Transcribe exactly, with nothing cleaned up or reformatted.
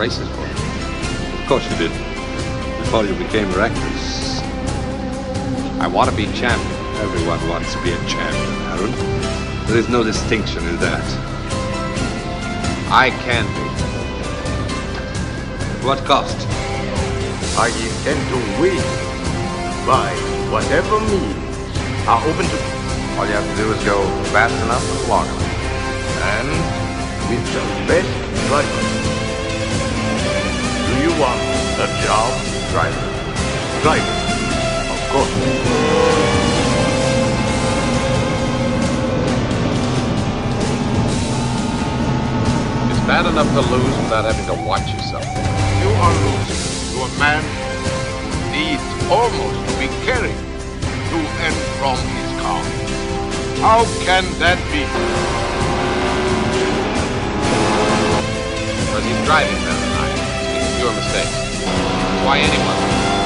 races for you. Of course you did. Before you became reckless. I want to be champion. Everyone wants to be a champion, Aaron. There is no distinction in that. I can be. At what cost? I intend to win by whatever means are open to me. All you have to do is go fast enough and long enough. And with the best driver. Do you want the job? Driver. Driver, of course. It's bad enough to lose without having to watch yourself. You are losing to a man who needs almost to be carried to and from his car. How can that be? Because he's driving better than I am. He's making fewer mistakes. That's why anyone